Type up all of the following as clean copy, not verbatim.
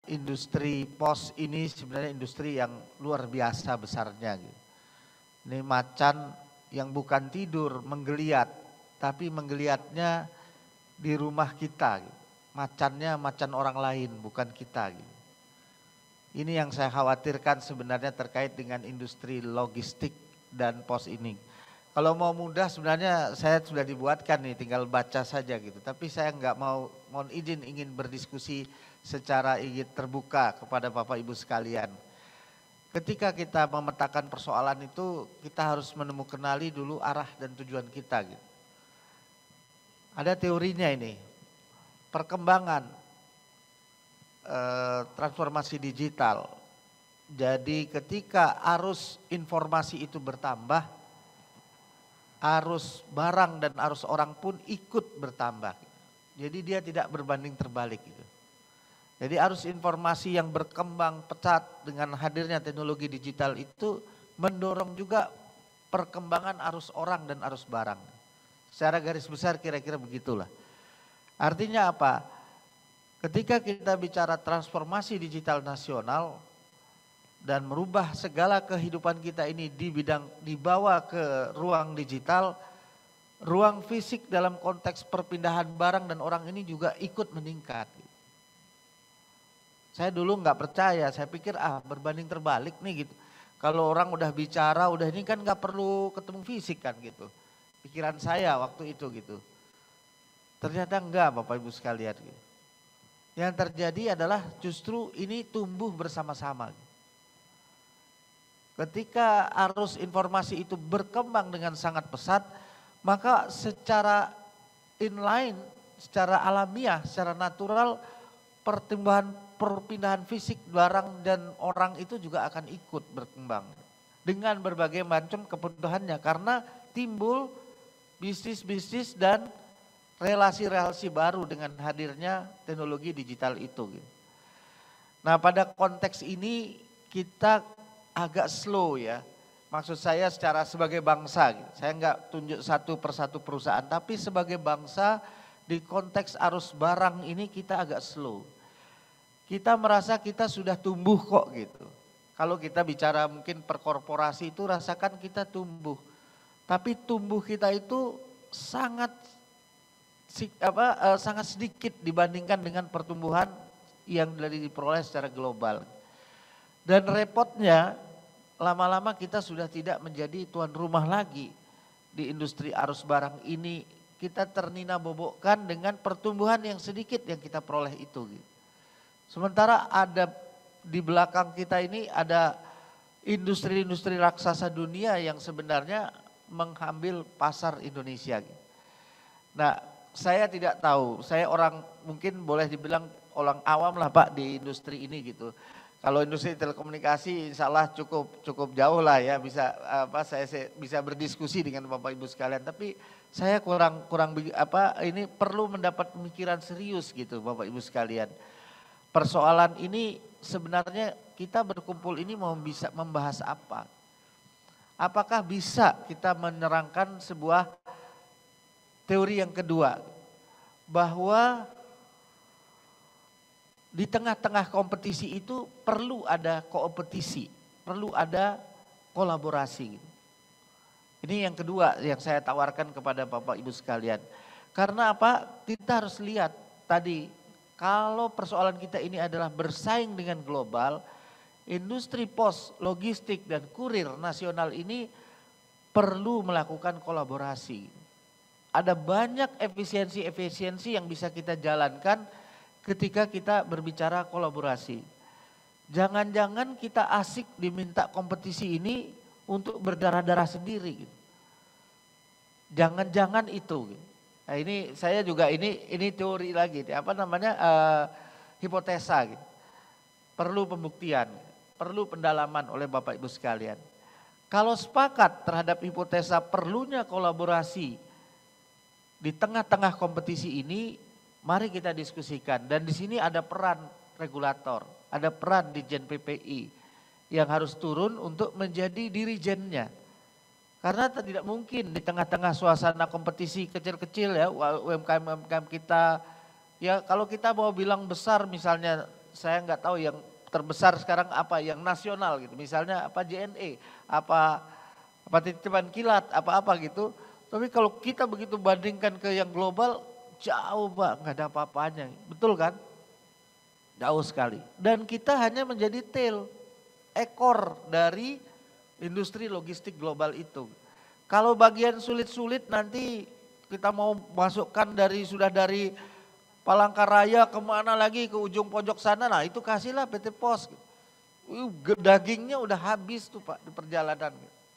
industri pos ini sebenarnya industri yang luar biasa besarnya gitu. Ini macan yang bukan tidur menggeliat, tapi menggeliatnya di rumah kita gitu. Macannya macan orang lain bukan kita gitu. Ini yang saya khawatirkan sebenarnya terkait dengan industri logistik dan pos ini. Kalau mau mudah sebenarnya saya sudah dibuatkan nih, tinggal baca saja gitu. Tapi saya nggak mohon izin ingin berdiskusi secara ingin terbuka kepada Bapak Ibu sekalian. Ketika kita memetakan persoalan itu, kita harus menemukan dulu arah dan tujuan kita gitu. Ada teorinya ini, perkembangan transformasi digital. Jadi ketika arus informasi itu bertambah, arus barang dan arus orang pun ikut bertambah. Jadi dia tidak berbanding terbalik gitu. Jadi arus informasi yang berkembang pesat dengan hadirnya teknologi digital itu mendorong juga perkembangan arus orang dan arus barang. Secara garis besar kira-kira begitulah. Artinya apa? Ketika kita bicara transformasi digital nasional dan merubah segala kehidupan kita ini dibawa ke ruang digital, ruang fisik dalam konteks perpindahan barang dan orang ini juga ikut meningkat. Saya dulu nggak percaya, saya pikir berbanding terbalik nih gitu. Kalau orang udah bicara, udah ini kan nggak perlu ketemu fisik kan gitu. Pikiran saya waktu itu gitu. Ternyata enggak Bapak Ibu sekalian gitu. Yang terjadi adalah justru ini tumbuh bersama-sama. Ketika arus informasi itu berkembang dengan sangat pesat, maka secara inline, secara alamiah, secara natural perpindahan fisik barang dan orang itu juga akan ikut berkembang. Dengan berbagai macam kebutuhannya karena timbul bisnis-bisnis dan relasi-relasi baru dengan hadirnya teknologi digital itu. Nah pada konteks ini kita agak slow ya. Maksud saya secara sebagai bangsa, saya nggak tunjuk satu persatu perusahaan, tapi sebagai bangsa di konteks arus barang ini kita agak slow. Kita merasa kita sudah tumbuh kok gitu. Kalau kita bicara mungkin perkorporasi itu rasakan kita tumbuh. Tapi tumbuh kita itu sangat sedikit dibandingkan dengan pertumbuhan yang diperoleh secara global. Dan repotnya lama-lama kita sudah tidak menjadi tuan rumah lagi di industri arus barang ini. Kita ternina bobokkan dengan pertumbuhan yang sedikit yang kita peroleh itu. Sementara ada di belakang kita ini ada industri-industri raksasa dunia yang sebenarnya mengambil pasar Indonesia. Nah, saya tidak tahu, saya orang mungkin boleh dibilang orang awam lah Pak di industri ini gitu. Kalau industri telekomunikasi insya Allah cukup jauh lah ya saya bisa berdiskusi dengan Bapak Ibu sekalian. Tapi saya kurang ini perlu mendapat pemikiran serius gitu Bapak Ibu sekalian. Persoalan ini sebenarnya kita berkumpul ini mau bisa membahas apa? Apakah bisa kita menerangkan sebuah teori yang kedua, bahwa di tengah-tengah kompetisi itu perlu ada kompetisi, perlu ada kolaborasi. Ini yang kedua yang saya tawarkan kepada Bapak Ibu sekalian. Karena apa? Kita harus lihat tadi, kalau persoalan kita ini adalah bersaing dengan global, industri pos, logistik dan kurir nasional ini perlu melakukan kolaborasi. Ada banyak efisiensi yang bisa kita jalankan ketika kita berbicara kolaborasi. Jangan-jangan kita asik diminta kompetisi ini untuk berdarah-darah sendiri. Jangan-jangan itu. Nah ini saya juga ini teori lagi, hipotesa. Perlu pembuktian, perlu pendalaman oleh Bapak Ibu sekalian. Kalau sepakat terhadap hipotesa perlunya kolaborasi di tengah-tengah kompetisi ini, mari kita diskusikan. Dan di sini ada peran regulator, ada peran Ditjen PPI yang harus turun untuk menjadi dirijennya. Karena tidak mungkin di tengah-tengah suasana kompetisi kecil-kecil ya UMKM kita, ya kalau kita mau bilang besar misalnya saya nggak tahu yang terbesar sekarang apa, yang nasional gitu. Misalnya apa JNE, apa titipan kilat, apa-apa gitu. Tapi kalau kita begitu bandingkan ke yang global, jauh Pak, nggak ada apa-apanya. Betul kan? Jauh sekali. Dan kita hanya menjadi tail, ekor dari industri logistik global itu. Kalau bagian sulit-sulit nanti kita mau masukkan sudah dari Palangkaraya kemana lagi ke ujung pojok sana, nah itu kasihlah PT Pos. Dagingnya udah habis tuh Pak di perjalanan.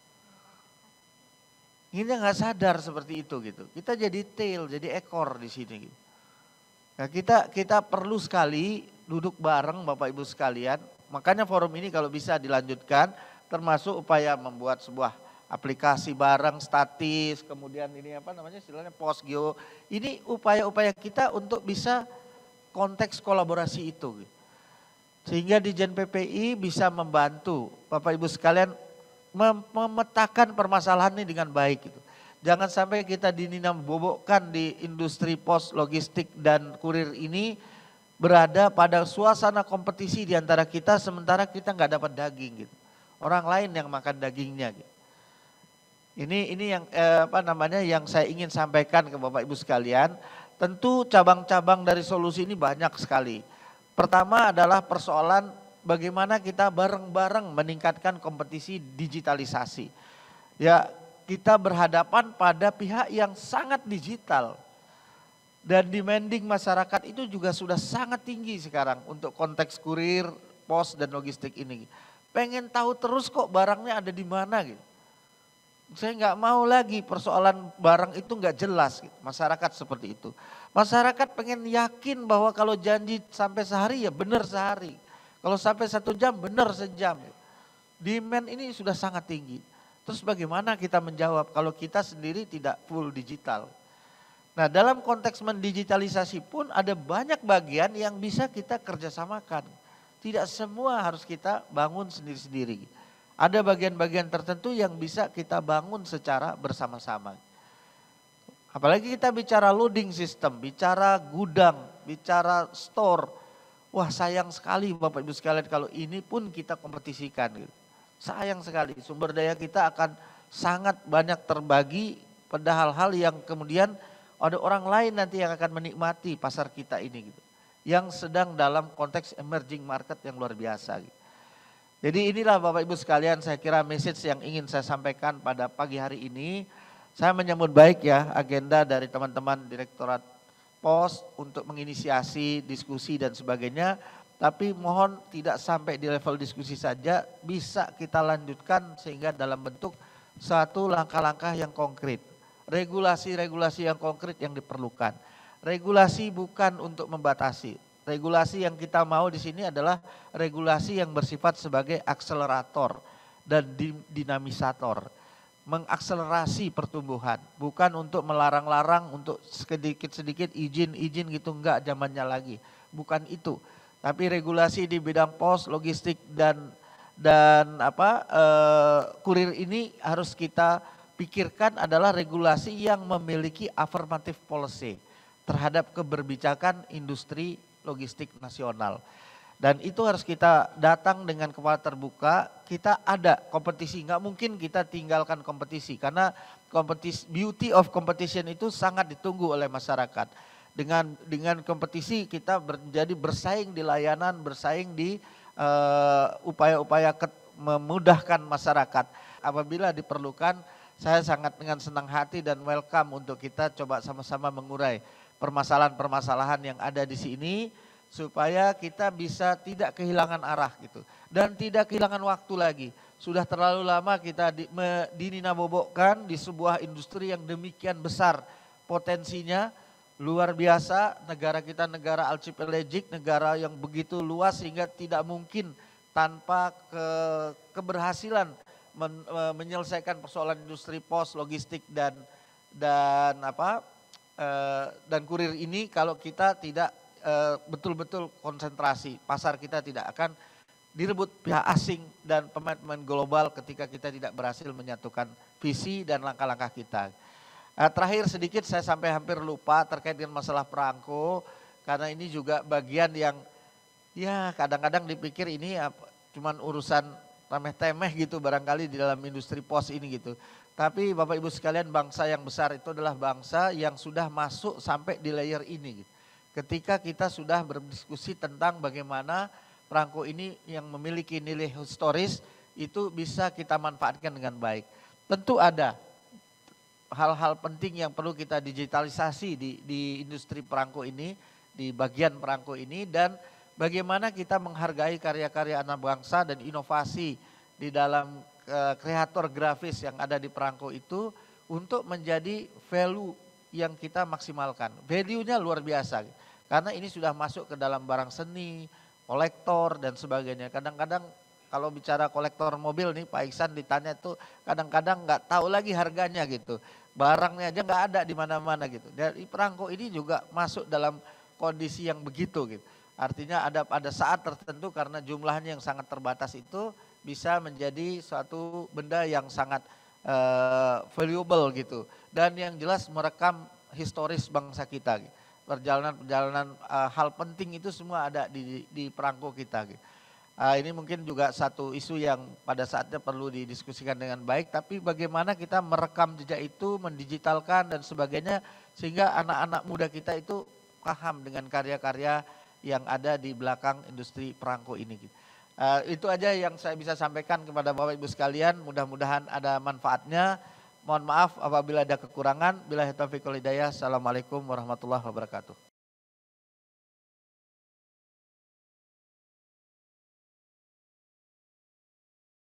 Ini nggak sadar seperti itu gitu. Kita jadi tail, jadi ekor di sini. Gitu. Nah, kita perlu sekali duduk bareng Bapak Ibu sekalian. Makanya forum ini kalau bisa dilanjutkan, termasuk upaya membuat sebuah aplikasi bareng statis, kemudian ini apa namanya istilahnya Posgeo. Ini upaya-upaya kita untuk bisa konteks kolaborasi itu. Sehingga di Jen PPI bisa membantu Bapak Ibu sekalian memetakan permasalahan ini dengan baik. Gitu. Jangan sampai kita dinambobokkan di industri pos logistik dan kurir ini berada pada suasana kompetisi di antara kita sementara kita nggak dapat daging gitu. Orang lain yang makan dagingnya gitu. Ini yang yang saya ingin sampaikan ke Bapak Ibu sekalian. Tentu cabang-cabang dari solusi ini banyak sekali. Pertama adalah persoalan bagaimana kita bareng-bareng meningkatkan kompetisi digitalisasi. Ya, kita berhadapan pada pihak yang sangat digital. Dan demanding masyarakat itu juga sudah sangat tinggi sekarang untuk konteks kurir, pos dan logistik ini. Pengen tahu terus kok barangnya ada di mana gitu. Saya nggak mau lagi persoalan barang itu nggak jelas gitu. Masyarakat seperti itu. Masyarakat pengen yakin bahwa kalau janji sampai sehari ya benar sehari. Kalau sampai 1 jam benar sejam. Demand ini sudah sangat tinggi. Terus bagaimana kita menjawab kalau kita sendiri tidak full digital. Nah dalam konteks mendigitalisasi pun ada banyak bagian yang bisa kita kerjasamakan. Tidak semua harus kita bangun sendiri-sendiri. Ada bagian-bagian tertentu yang bisa kita bangun secara bersama-sama. Apalagi kita bicara loading system, bicara gudang, bicara store. Wah sayang sekali Bapak Ibu sekalian kalau ini pun kita kompetisikan. Gitu. Sayang sekali sumber daya kita akan sangat banyak terbagi pada hal-hal yang kemudian ada orang lain nanti yang akan menikmati pasar kita ini. Gitu. Yang sedang dalam konteks emerging market yang luar biasa. Gitu. Jadi inilah Bapak Ibu sekalian saya kira message yang ingin saya sampaikan pada pagi hari ini. Saya menyambut baik ya agenda dari teman-teman Direktorat Pos untuk menginisiasi diskusi dan sebagainya. Tapi mohon tidak sampai di level diskusi saja, bisa kita lanjutkan sehingga dalam bentuk satu langkah-langkah yang konkret. Regulasi-regulasi yang konkret yang diperlukan. Regulasi bukan untuk membatasi. Regulasi yang kita mau di sini adalah regulasi yang bersifat sebagai akselerator dan dinamisator. Mengakselerasi pertumbuhan, bukan untuk melarang-larang untuk sedikit-sedikit izin-izin gitu, enggak zamannya lagi. Bukan itu. Tapi regulasi di bidang pos, logistik dan kurir ini harus kita pikirkan adalah regulasi yang memiliki affirmative policy terhadap keberpijakan industri logistik nasional. Dan itu harus kita datang dengan kepala terbuka, kita ada kompetisi, nggak mungkin kita tinggalkan kompetisi karena beauty of competition itu sangat ditunggu oleh masyarakat. Dengan kompetisi kita menjadi bersaing di layanan, bersaing di upaya-upaya memudahkan masyarakat. Apabila diperlukan, saya sangat dengan senang hati dan welcome untuk kita coba sama-sama mengurai permasalahan-permasalahan yang ada di sini supaya kita bisa tidak kehilangan arah gitu dan tidak kehilangan waktu lagi. Sudah terlalu lama kita dininabobokkan di sebuah industri yang demikian besar potensinya, luar biasa. Negara kita negara archipelagic, negara yang begitu luas sehingga tidak mungkin tanpa keberhasilan menyelesaikan persoalan industri pos, logistik dan kurir ini kalau kita tidak betul-betul konsentrasi, pasar kita tidak akan direbut pihak asing dan pemain-pemain global ketika kita tidak berhasil menyatukan visi dan langkah-langkah kita. Terakhir sedikit saya sampai hampir lupa terkait dengan masalah perangko karena ini juga bagian yang Ya kadang-kadang dipikir ini cuman urusan remeh-temeh gitu barangkali di dalam industri pos ini gitu. Tapi Bapak Ibu sekalian, bangsa yang besar itu adalah bangsa yang sudah masuk sampai di layer ini gitu. Ketika kita sudah berdiskusi tentang bagaimana perangko ini yang memiliki nilai historis itu bisa kita manfaatkan dengan baik. Tentu ada hal-hal penting yang perlu kita digitalisasi di industri perangko ini, di bagian perangko ini, dan bagaimana kita menghargai karya-karya anak bangsa dan inovasi di dalam kreator grafis yang ada di perangko itu untuk menjadi value yang kita maksimalkan. Value-nya luar biasa karena ini sudah masuk ke dalam barang seni, kolektor dan sebagainya. Kadang-kadang kalau bicara kolektor mobil nih Pak Iksan ditanya tuh kadang-kadang nggak tahu lagi harganya gitu. Barangnya aja nggak ada di mana-mana gitu. Dari perangko ini juga masuk dalam kondisi yang begitu gitu. Artinya ada saat tertentu karena jumlahnya yang sangat terbatas itu bisa menjadi suatu benda yang sangat valuable gitu. Dan yang jelas merekam historis bangsa kita gitu. Perjalanan-perjalanan hal penting itu semua ada di perangko kita gitu. Ini mungkin juga satu isu yang pada saatnya perlu didiskusikan dengan baik, tapi bagaimana kita merekam jejak itu, mendigitalkan dan sebagainya sehingga anak-anak muda kita itu paham dengan karya-karya yang ada di belakang industri perangko ini. Itu aja yang saya bisa sampaikan kepada Bapak Ibu sekalian, mudah-mudahan ada manfaatnya. Mohon maaf apabila ada kekurangan. Billahi taufiq wal hidayah. Assalamualaikum warahmatullahi wabarakatuh.